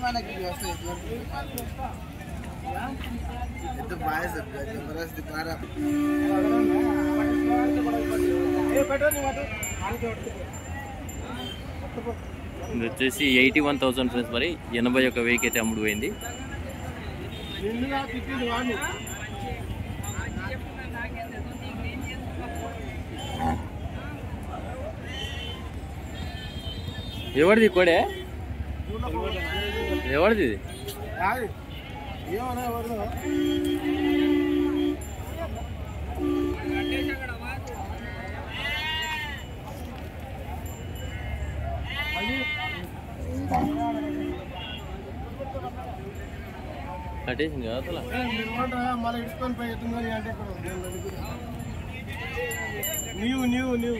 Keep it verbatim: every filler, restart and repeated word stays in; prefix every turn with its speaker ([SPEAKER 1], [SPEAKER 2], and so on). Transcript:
[SPEAKER 1] ఇది వచ్చేసి eighty one thousand friends. మరి ఎనభై ఒక వెయ్యికి అయితే అమ్ముడు పోయింది. ఎవరిది కోడే? ఎవరిది? కట్టేసింది కదా అసలు.
[SPEAKER 2] మళ్ళీ ఇసుకొని పోయి ఎత్తుకొని అంటే నీవు నీవు నీవు